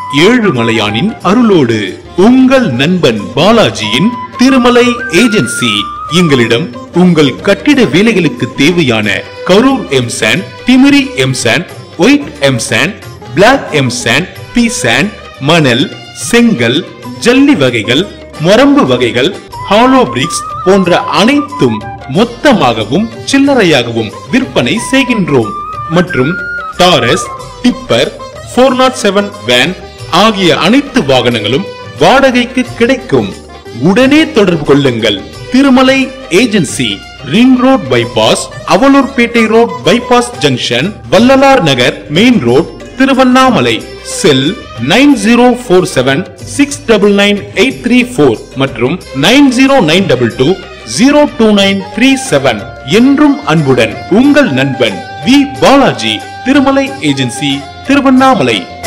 ஏழுமலையானின் அருளோடு உங்கள் நண்பன் பாலாஜியின் திருமலை ஏஜென்சி. எங்களிடம் உங்கள் கட்டிட வேலைகளுக்கு தேவையான Karur M sand, Thimiri M sand, white M sand, black M sand, P sand, மணல், செங்கல், ஜல்லி வகைகள், மொரம்பு வகைகள், ஹாலோ பிரிக்ஸ் போன்ற அனைத்தும் மொத்தமாகவும் சில்லறையாகவும் விற்பனை செய்கின்றோம். மற்றும் டாரஸ், டிப்பர், 407 வேன் ஆகிய அனைத்து வாகனங்களும் வாடகைக்கு கிடைக்கும். உடனே தொடர்பு கொள்ளுங்கள். Thirumalai agency, ring road bypass, Avalurpettai road bypass junction, Vallalar Nagar main road, Tiruvannamalai. Cell 9047699834 மற்றும் 9092202937. என்றும் அன்புடன் உங்கள் நண்பன் வி பாலாஜி, திருமலை ஏஜென்சி, திருவண்ணாமலை.